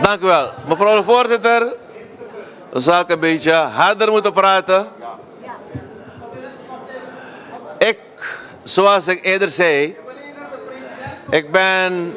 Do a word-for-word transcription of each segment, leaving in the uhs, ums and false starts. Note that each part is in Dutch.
Dank u wel. Mevrouw de voorzitter, dan zal ik een beetje harder moeten praten. Ik, zoals ik eerder zei, ik ben,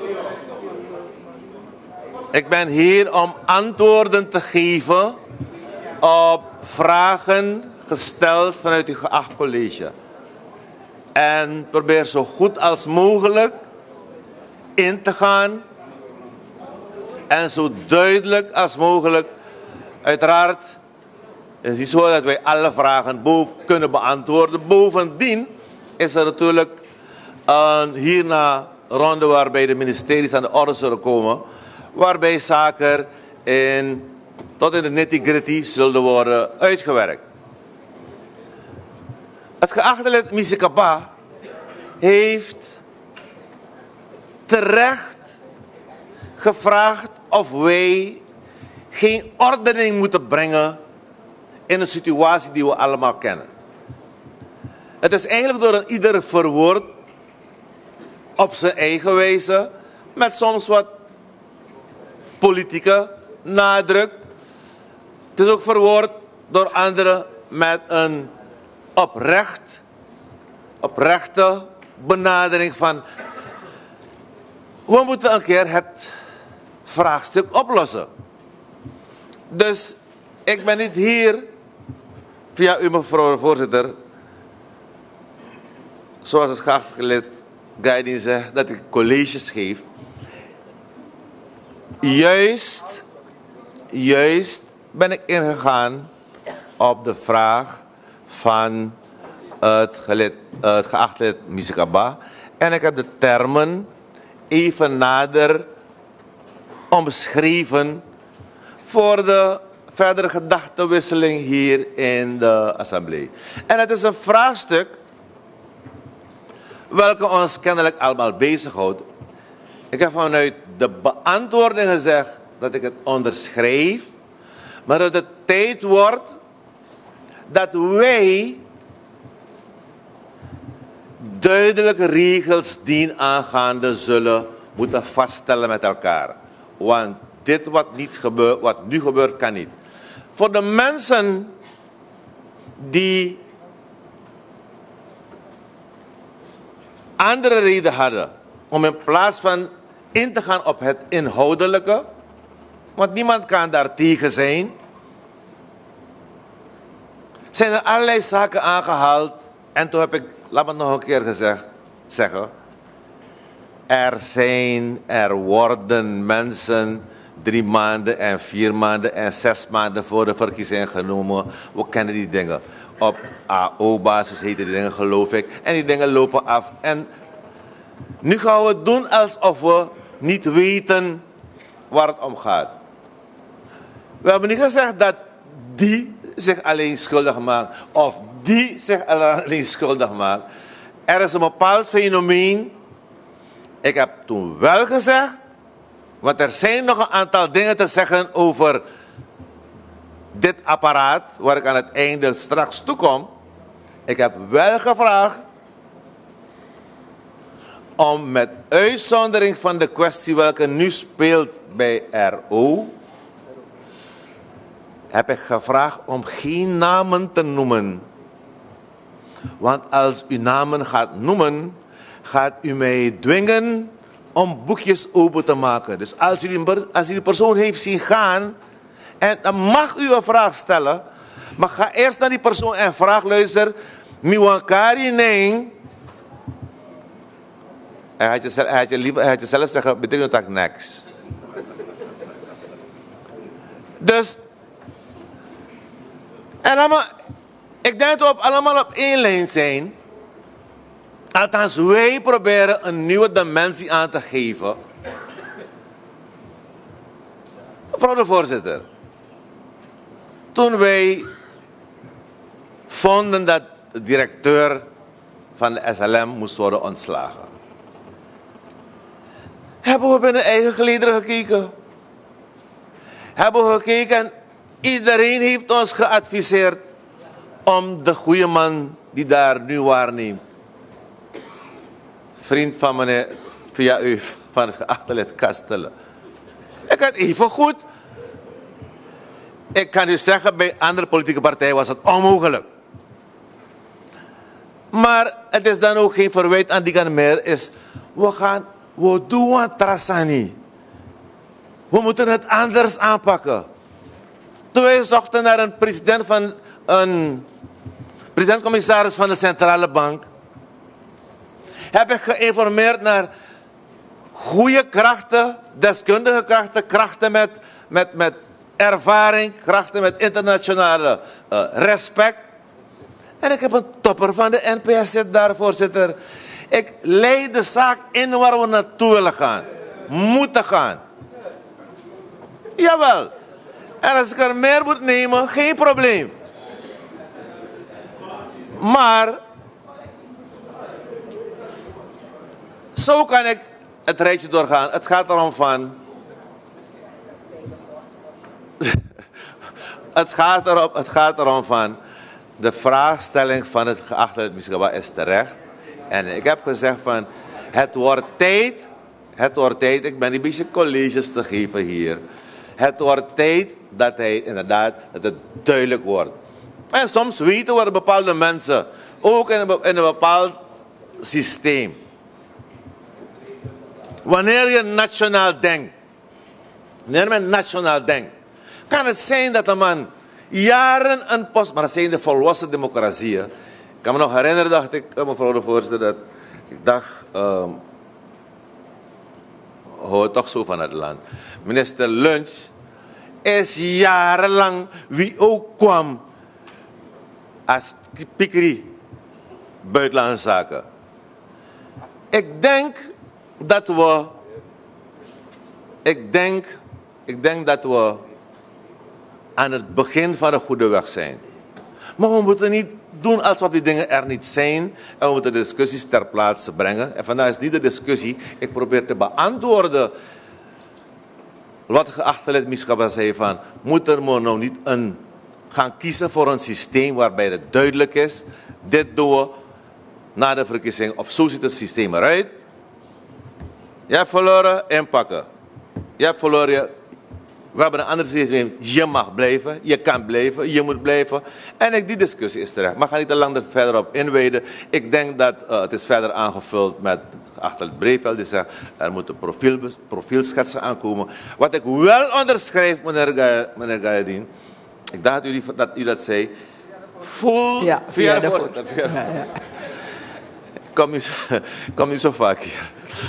ik ben hier om antwoorden te geven op vragen gesteld vanuit uw geacht college. En probeer zo goed als mogelijk in te gaan en zo duidelijk als mogelijk. Uiteraard is het niet zo dat wij alle vragen boven kunnen beantwoorden. Bovendien is er natuurlijk een hierna ronde waarbij de ministeries aan de orde zullen komen, waarbij zaken in, tot in de nitty-gritty zullen worden uitgewerkt. Het geachte lid Misikaba heeft terecht gevraagd of wij geen ordening moeten brengen in een situatie die we allemaal kennen. Het is eigenlijk door een ieder verwoord op zijn eigen wijze, met soms wat politieke nadruk. Het is ook verwoord door anderen met een oprecht, oprechte benadering van: we moeten een keer het vraagstuk oplossen. Dus ik ben niet hier, via u mevrouw de voorzitter, zoals het geachte lid Gaidin zegt, dat ik colleges geef. Juist, juist ben ik ingegaan op de vraag van het, gelid, het geachte lid Misikaba. En ik heb de termen even nader omschreven voor de verdere gedachtenwisseling hier in de assemblee. En het is een vraagstuk welke ons kennelijk allemaal bezighoudt. Ik heb vanuit de beantwoording gezegd dat ik het onderschrijf, maar dat het tijd wordt dat wij duidelijke regels dienaangaande zullen moeten vaststellen met elkaar. Want dit wat, niet gebeurt, wat nu gebeurt, kan niet. Voor de mensen die andere reden hadden om in plaats van in te gaan op het inhoudelijke, want niemand kan daar tegen zijn, zijn er allerlei zaken aangehaald. En toen heb ik, laat me het nog een keer gezegd, zeggen, er zijn, er worden mensen drie maanden en vier maanden en zes maanden voor de verkiezing genomen. We kennen die dingen. Op A O-basis heten die dingen, geloof ik. En die dingen lopen af. En nu gaan we doen alsof we niet weten waar het om gaat. We hebben niet gezegd dat die zich alleen schuldig maakt. Of die zich alleen schuldig maakt. Er is een bepaald fenomeen. Ik heb toen wel gezegd, want er zijn nog een aantal dingen te zeggen over dit apparaat, waar ik aan het einde straks toe kom. Ik heb wel gevraagd om met uitzondering van de kwestie welke nu speelt bij R O, heb ik gevraagd om geen namen te noemen. Want als u namen gaat noemen, gaat u mij dwingen om boekjes open te maken. Dus als u, als u die persoon heeft zien gaan, en dan mag u een vraag stellen, maar ga eerst naar die persoon en vraag: luister, miwankari neng. Hij had je zelf, hij had je liever, hij had je zelf zeggen, betekent dat niks. Dus, en allemaal, ik denk dat we allemaal op één lijn zijn. Althans, wij proberen een nieuwe dimensie aan te geven. Mevrouw de voorzitter, toen wij vonden dat de directeur van de S L M moest worden ontslagen, hebben we binnen eigen gelederen gekeken. Hebben we gekeken en iedereen heeft ons geadviseerd om de goede man die daar nu waarneemt, vriend van meneer, via u, van het geachte lid Kastelen, Ik had even goed. Ik kan u zeggen, bij andere politieke partijen was het onmogelijk. Maar het is dan ook geen verwijt aan die kant meer. Is, we gaan, we doen het trasani. We moeten het anders aanpakken. Toen wij zochten naar een president van een president-commissaris van de Centrale Bank, heb ik geïnformeerd naar goede krachten, deskundige krachten, krachten met, met, met ervaring, krachten met internationale uh, respect. En ik heb een topper van de N P S zit daar, voorzitter. Ik leid de zaak in waar we naartoe willen gaan. Moeten gaan. Jawel. En als ik er meer moet nemen, geen probleem. Maar zo kan ik het rijtje doorgaan. Het gaat erom van... het, gaat erom, het gaat erom van... De vraagstelling van het geachte lid Miskaba is terecht. En ik heb gezegd van... Het wordt tijd... Het wordt tijd... Ik ben een beetje colleges te geven hier. Het wordt tijd dat hij inderdaad... Dat het duidelijk wordt. En soms weten we bepaalde mensen... Ook in een, in een bepaald systeem... Wanneer je nationaal denkt, wanneer men nationaal denkt, kan het zijn dat een man jaren een post, maar dat zijn de volwassen democratieën. Ik kan me nog herinneren, dacht ik, mevrouw de voorzitter, dat ik dacht, um, hoor toch zo van het land. Minister Lunch is jarenlang wie ook kwam als pikri buitenlandse zaken. Ik denk dat we, ik denk, ik denk dat we aan het begin van de goede weg zijn. Maar we moeten niet doen alsof die dingen er niet zijn. En we moeten de discussies ter plaatse brengen. En vandaag is niet de discussie. Ik probeer te beantwoorden wat geachte lid Miskaba zei van, moeten we nou niet een, gaan kiezen voor een systeem waarbij het duidelijk is. Dit doen we na de verkiezing. Of zo ziet het systeem eruit. Je hebt verloren, inpakken. Je hebt verloren, we hebben een ander systeem. Je mag blijven, je kan blijven, je moet blijven. En ik, die discussie is terecht. Maar ga niet te lang er verder op inwijden. Ik denk dat uh, het is verder aangevuld met achter het Breveld. Die zegt, er moeten profiel, profielschetsen aankomen. Wat ik wel onderschrijf, meneer, meneer Gayadien. Ik dacht dat u, dat u dat zei. Voel, ja, via ja, de voorzitter. Ja, ja. Kom niet, kom niet zo vaak hier.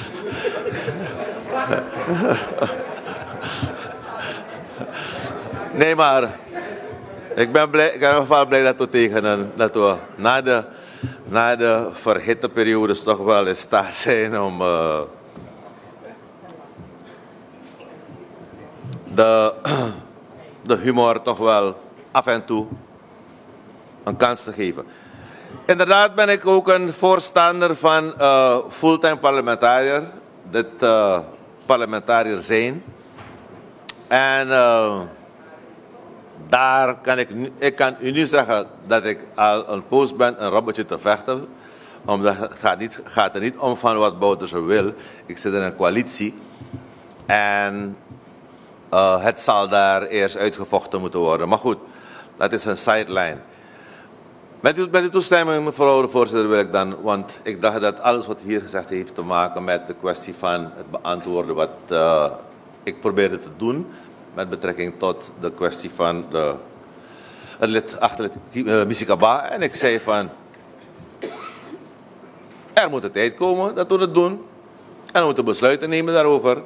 Nee, maar ik ben blij, ik ben in ieder geval blij dat we tegen dat we na de, na de verhitte periodes toch wel in staat zijn om uh, de, de humor toch wel af en toe een kans te geven. Inderdaad ben ik ook een voorstander van uh, fulltime parlementariër. Dit uh, parlementariër zijn. En uh, daar kan ik, ik kan u nu zeggen dat ik al een poos ben een robbertje te vechten. Omdat het gaat, niet, gaat er niet om van wat Bouterse wil. Ik zit in een coalitie. En uh, het zal daar eerst uitgevochten moeten worden. Maar goed, dat is een sideline. Met uw, met uw toestemming, mevrouw de voorzitter, wil ik dan, want ik dacht dat alles wat hier gezegd heeft te maken met de kwestie van het beantwoorden wat uh, ik probeerde te doen met betrekking tot de kwestie van de, het lid achter het uh, Miskaba. En ik zei van, er moet een tijd komen dat we het doen en we moeten besluiten nemen daarover.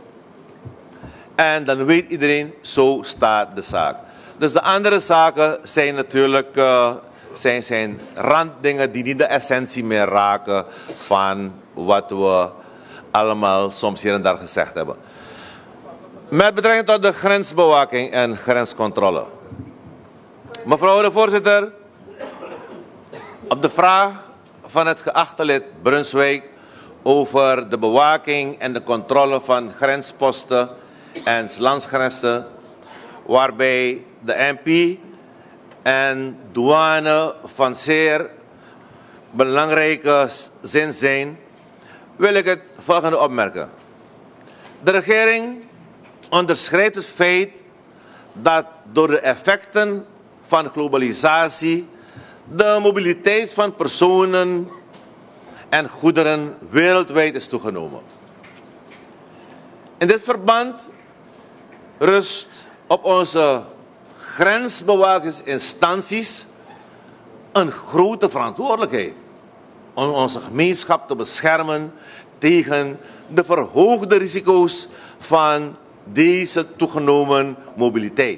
En dan weet iedereen, zo staat de zaak. Dus de andere zaken zijn natuurlijk... Uh, Zijn, zijn randdingen die niet de essentie meer raken van wat we allemaal soms hier en daar gezegd hebben. Met betrekking tot de grensbewaking en grenscontrole. Mevrouw de voorzitter, op de vraag van het geachte lid Brunswijk over de bewaking en de controle van grensposten en landsgrenzen, waarbij de M P en douane van zeer belangrijke zin zijn, wil ik het volgende opmerken. De regering onderschrijft het feit dat door de effecten van globalisatie de mobiliteit van personen en goederen wereldwijd is toegenomen. In dit verband rust op onze grensbewakingsinstanties een grote verantwoordelijkheid om onze gemeenschap te beschermen tegen de verhoogde risico's van deze toegenomen mobiliteit.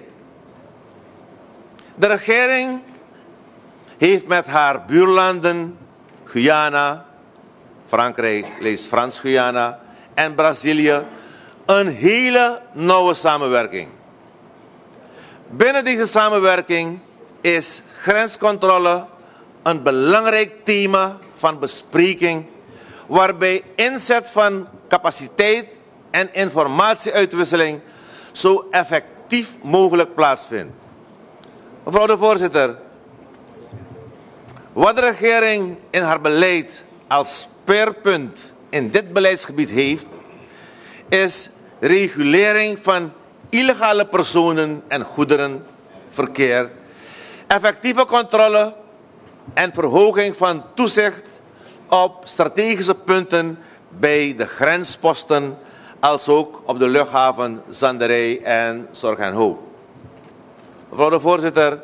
De regering heeft met haar buurlanden Guyana, Frankrijk leest Frans-Guyana en Brazilië een hele nauwe samenwerking. Binnen deze samenwerking is grenscontrole een belangrijk thema van bespreking, waarbij inzet van capaciteit en informatieuitwisseling zo effectief mogelijk plaatsvindt. Mevrouw de voorzitter, wat de regering in haar beleid als speerpunt in dit beleidsgebied heeft, is regulering van illegale personen- en goederenverkeer, effectieve controle en verhoging van toezicht op strategische punten bij de grensposten, als ook op de luchthaven Zanderij en Zorg-en-Hoop. Mevrouw de voorzitter,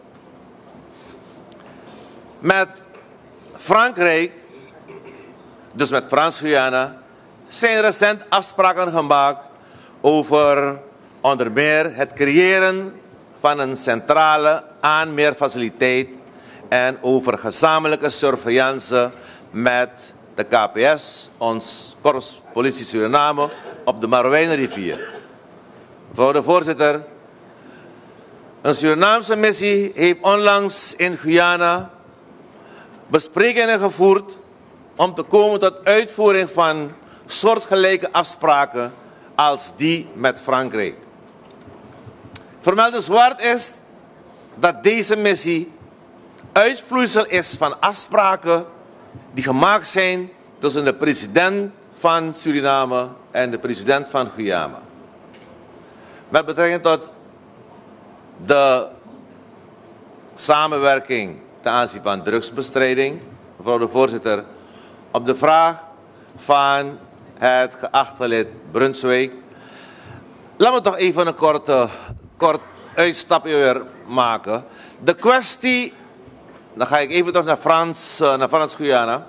met Frankrijk, dus met Frans-Guyana, zijn recent afspraken gemaakt over onder meer het creëren van een centrale aanmeerfaciliteit en over gezamenlijke surveillance met de K P S, ons Korps Politie Suriname, op de Marowijnenrivier. Mevrouw de voorzitter, een Surinaamse missie heeft onlangs in Guyana besprekingen gevoerd om te komen tot uitvoering van soortgelijke afspraken als die met Frankrijk. Vermeldenswaard is dat deze missie uitvloeisel is van afspraken die gemaakt zijn tussen de president van Suriname en de president van Guyana. Met betrekking tot de samenwerking ten aanzien van drugsbestrijding, mevrouw de voorzitter, op de vraag van het geachte lid Brunswijk. Laat me toch even een korte, kort uitstapje weer maken. De kwestie, dan ga ik even toch naar Frans, naar Frans-Guyana.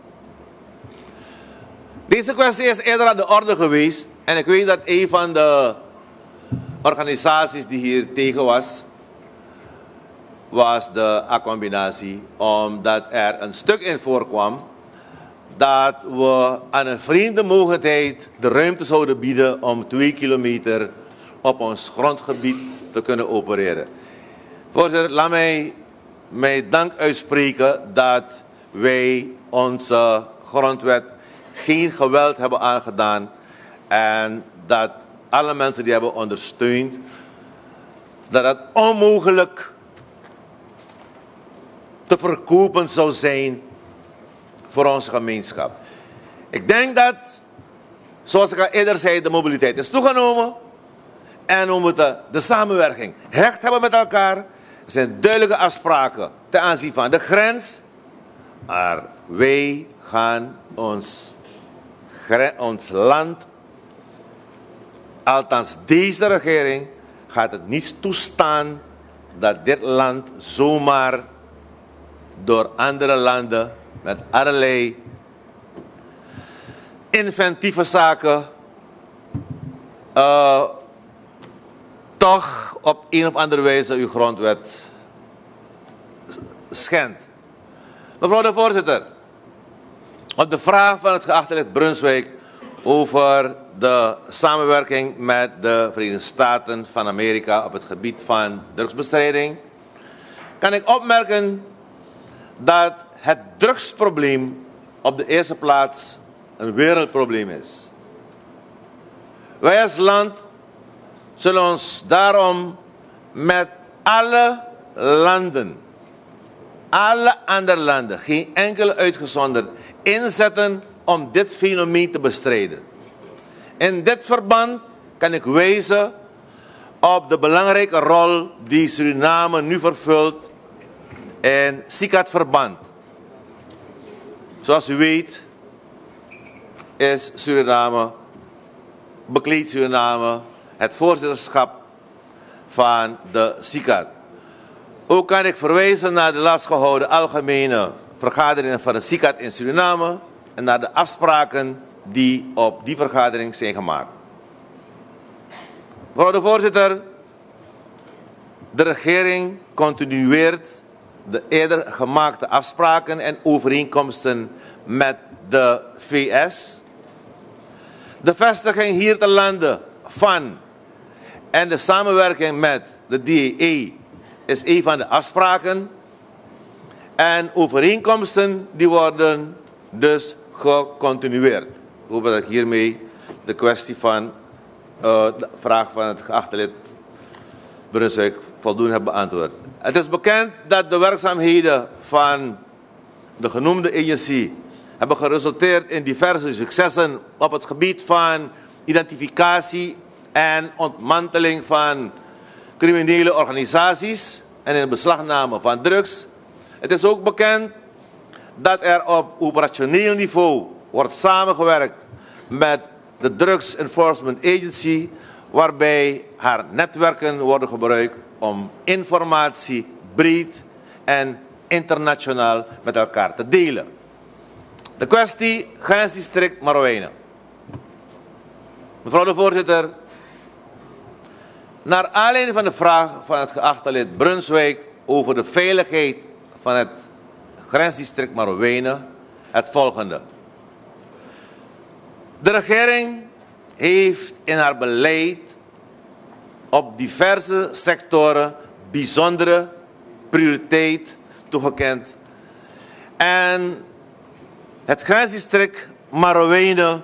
Deze kwestie is eerder aan de orde geweest en ik weet dat een van de organisaties die hier tegen was, was de A-combinatie, omdat er een stuk in voorkwam dat we aan een vreemde mogelijkheid de ruimte zouden bieden om twee kilometer op ons grondgebied te kunnen opereren. Voorzitter, laat mij mijn dank uitspreken dat wij onze grondwet geen geweld hebben aangedaan en dat alle mensen die hebben ondersteund, dat het onmogelijk te verkopen zou zijn voor onze gemeenschap. Ik denk dat, zoals ik al eerder zei, de mobiliteit is toegenomen en we moeten de samenwerking hecht hebben met elkaar. Er zijn duidelijke afspraken ten aanzien van de grens, maar wij gaan ons, ons land, althans deze regering, gaat het niet toestaan dat dit land zomaar door andere landen met allerlei inventieve zaken uh, toch op een of andere wijze uw grondwet schendt. Mevrouw de voorzitter, op de vraag van het geachte lid Brunswijk over de samenwerking met de Verenigde Staten van Amerika op het gebied van drugsbestrijding, kan ik opmerken dat het drugsprobleem op de eerste plaats een wereldprobleem is. Wij als land zullen ons daarom met alle landen, alle andere landen, geen enkele uitgezonderd, inzetten om dit fenomeen te bestrijden. In dit verband kan ik wijzen op de belangrijke rol die Suriname nu vervult in SICAD-verband. Zoals u weet is Suriname, bekleedt Suriname het voorzitterschap van de SICAD. Ook kan ik verwijzen naar de laatst gehouden algemene vergaderingen van de SICAD in Suriname en naar de afspraken die op die vergadering zijn gemaakt. Mevrouw de voorzitter, de regering continueert de eerder gemaakte afspraken en overeenkomsten met de V S. De vestiging hier te landen van en de samenwerking met de D E E is een van de afspraken. En overeenkomsten die worden dus gecontinueerd. Ik hoop dat ik hiermee de kwestie van uh, de vraag van het geachte lid Brunswijk voldoende heb beantwoord. Het is bekend dat de werkzaamheden van de genoemde agency hebben geresulteerd in diverse successen op het gebied van identificatie en ontmanteling van criminele organisaties en in beslagname van drugs. Het is ook bekend dat er op operationeel niveau wordt samengewerkt met de Drugs Enforcement Agency, waarbij haar netwerken worden gebruikt om informatie breed en internationaal met elkaar te delen. De kwestie grensdistrict Marowijnen. Mevrouw de voorzitter, naar aanleiding van de vraag van het geachte lid Brunswijk over de veiligheid van het grensdistrict Marowijnen het volgende. De regering heeft in haar beleid op diverse sectoren bijzondere prioriteit toegekend. En het grensdistrict Marowijnen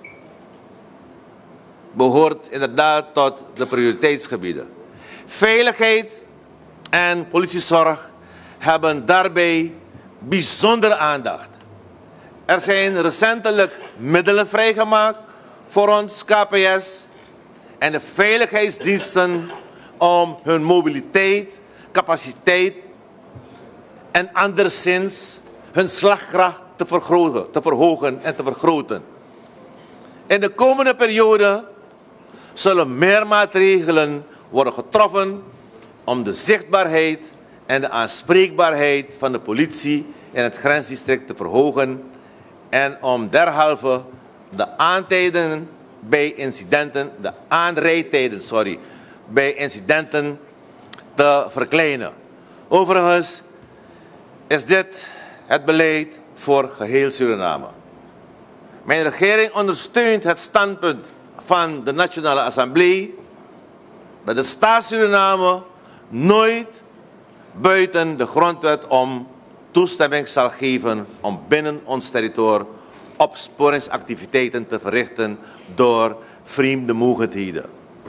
behoort inderdaad tot de prioriteitsgebieden. Veiligheid en politiezorg hebben daarbij bijzondere aandacht. Er zijn recentelijk middelen vrijgemaakt voor ons K P S en de veiligheidsdiensten om hun mobiliteit, capaciteit en anderszins hun slagkracht te vergroten, te verhogen en te vergroten. In de komende periode zullen meer maatregelen worden getroffen om de zichtbaarheid en de aanspreekbaarheid van de politie in het grensdistrict te verhogen en om derhalve de aantijden bij incidenten, de aanrijdtijden, sorry, bij incidenten te verkleinen. Overigens is dit het beleid voor geheel Suriname. Mijn regering ondersteunt het standpunt van de Nationale Assemblée dat de staat Suriname nooit buiten de grondwet om toestemming zal geven om binnen ons territorium opsporingsactiviteiten te verrichten door vreemde mogendheden.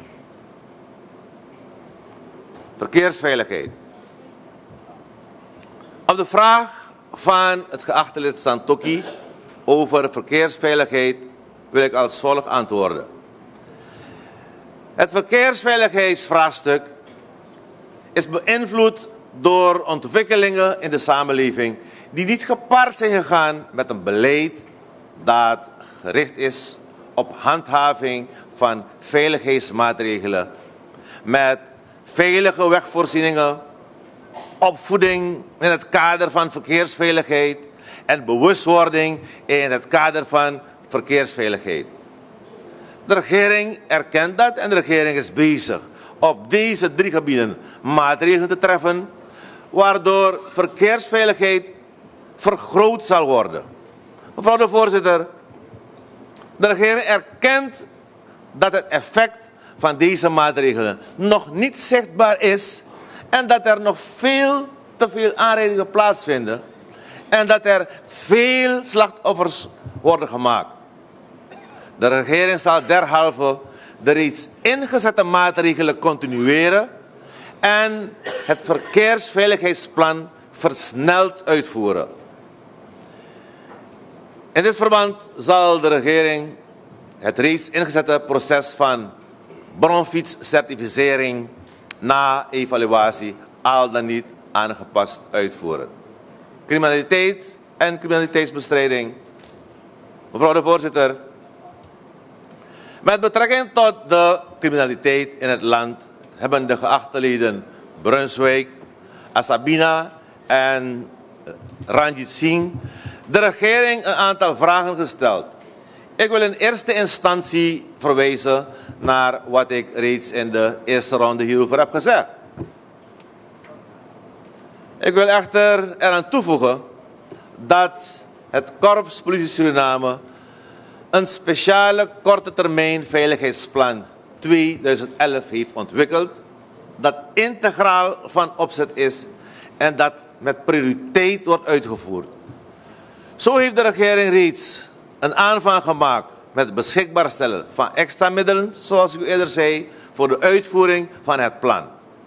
Verkeersveiligheid. Op de vraag van het geachte lid Santokki over verkeersveiligheid wil ik als volgt antwoorden. Het verkeersveiligheidsvraagstuk is beïnvloed door ontwikkelingen in de samenleving die niet gepaard zijn gegaan met een beleid dat gericht is op handhaving van veiligheidsmaatregelen, met veilige wegvoorzieningen, opvoeding in het kader van verkeersveiligheid en bewustwording in het kader van verkeersveiligheid. De regering erkent dat en de regering is bezig op deze drie gebieden maatregelen te treffen, waardoor verkeersveiligheid vergroot zal worden. Mevrouw de voorzitter, de regering erkent dat het effect van deze maatregelen nog niet zichtbaar is en dat er nog veel te veel aanrijdingen plaatsvinden en dat er veel slachtoffers worden gemaakt. De regering zal derhalve de reeds ingezette maatregelen continueren en het verkeersveiligheidsplan versneld uitvoeren. In dit verband zal de regering het reeds ingezette proces van bronfietscertificering na evaluatie al dan niet aangepast uitvoeren. Criminaliteit en criminaliteitsbestrijding. Mevrouw de voorzitter. Met betrekking tot de criminaliteit in het land hebben de geachte leden Brunswijk, Asabina en Ranjit Singh de regering een aantal vragen gesteld. Ik wil in eerste instantie verwijzen naar wat ik reeds in de eerste ronde hierover heb gezegd. Ik wil echter eraan toevoegen dat het Korps Politie Suriname een speciale korte termijn veiligheidsplan tweeduizend elf heeft ontwikkeld, dat integraal van opzet is en dat met prioriteit wordt uitgevoerd. Zo heeft de regering reeds een aanvang gemaakt met het beschikbaar stellen van extra middelen, zoals ik u eerder zei, voor de uitvoering van het plan.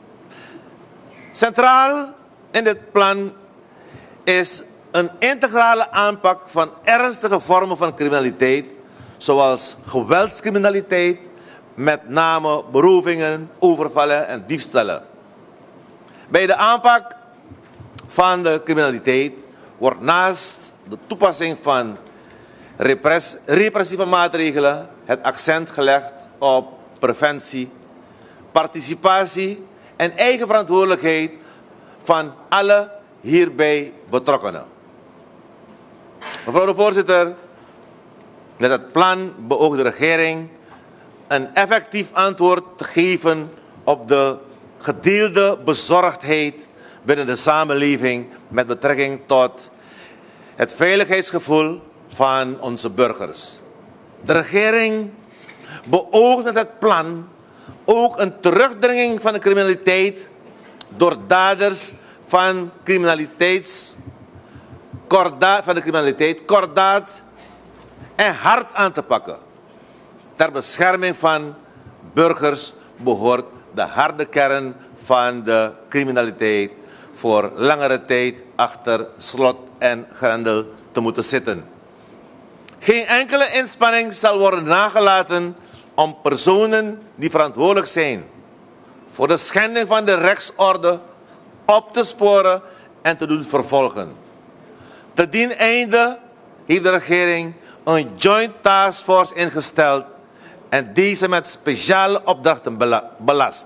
Centraal in dit plan is een integrale aanpak van ernstige vormen van criminaliteit, zoals geweldscriminaliteit, met name berovingen, overvallen en diefstallen. Bij de aanpak van de criminaliteit wordt naast de toepassing van repress, repressieve maatregelen het accent gelegd op preventie, participatie en eigen verantwoordelijkheid van alle hierbij betrokkenen. Mevrouw de voorzitter, met het plan beoogt de regering een effectief antwoord te geven op de gedeelde bezorgdheid binnen de samenleving met betrekking tot het veiligheidsgevoel van onze burgers. De regering beoogt met het plan ook een terugdringing van de criminaliteit door daders van, criminaliteits, kordaat, van de criminaliteit kordaat en hard aan te pakken. Ter bescherming van burgers behoort de harde kern van de criminaliteit voor langere tijd achter slot en grendel te moeten zitten. Geen enkele inspanning zal worden nagelaten om personen die verantwoordelijk zijn voor de schending van de rechtsorde op te sporen en te doen vervolgen. Te dien einde heeft de regering een joint taskforce ingesteld en deze met speciale opdrachten belast.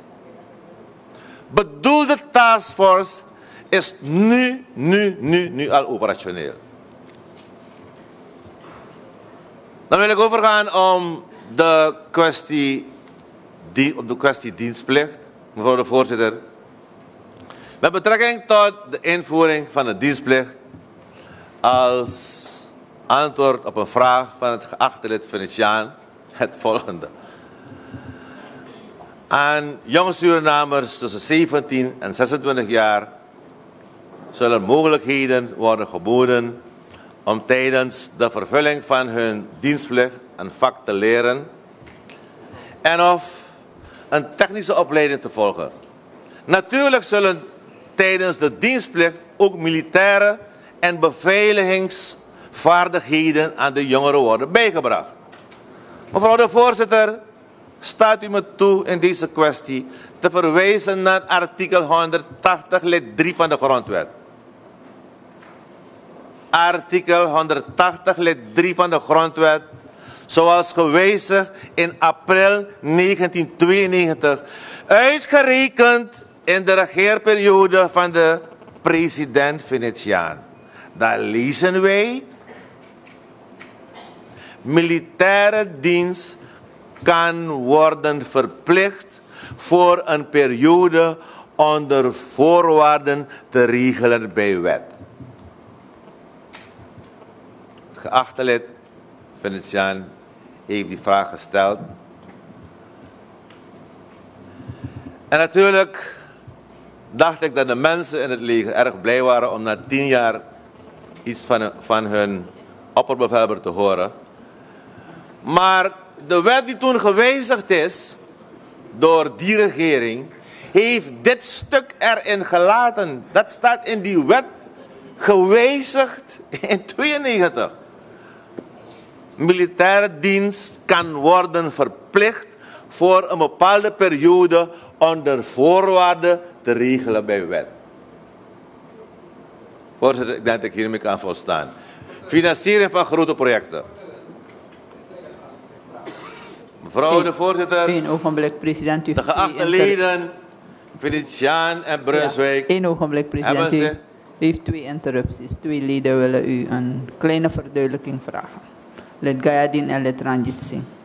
Bedoelde taskforce is nu, nu, nu, nu al operationeel. Dan wil ik overgaan om de kwestie, die, op de kwestie dienstplicht, mevrouw de voorzitter. Met betrekking tot de invoering van de dienstplicht als antwoord op een vraag van het geachte lid Venetiaan het volgende. Aan jonge Surinamers tussen zeventien en zesentwintig jaar zullen mogelijkheden worden geboden om tijdens de vervulling van hun dienstplicht een vak te leren en of een technische opleiding te volgen. Natuurlijk zullen tijdens de dienstplicht ook militaire en beveiligingsvaardigheden aan de jongeren worden bijgebracht. Mevrouw de voorzitter, staat u me toe in deze kwestie te verwijzen naar artikel honderdtachtig lid drie van de grondwet. Artikel honderdtachtig lid drie van de grondwet, zoals gewijzigd in april negentien tweeënnegentig, uitgerekend in de regeerperiode van de president Venetiaan. Daar lezen wij: militaire dienst kan worden verplicht voor een periode onder voorwaarden te regelen bij wet. Geachte lid Venetiaan heeft die vraag gesteld. En natuurlijk dacht ik dat de mensen in het leger erg blij waren om na tien jaar iets van, van hun opperbevelhebber te horen. Maar de wet die toen gewijzigd is door die regering, heeft dit stuk erin gelaten. Dat staat in die wet gewijzigd in tweeënnegentig. Militaire dienst kan worden verplicht voor een bepaalde periode onder voorwaarden te regelen bij wet. Voorzitter, ik denk dat ik hiermee kan volstaan. Financiering van grote projecten. Mevrouw de voorzitter. Eén ogenblik, president. U De geachte leden, Venetiaan en Brunswijk. Eén ogenblik, president. U, u heeft twee interrupties. Twee leden willen u een kleine verduidelijking vragen. Lid Gayadin en lid Ranjit Singh.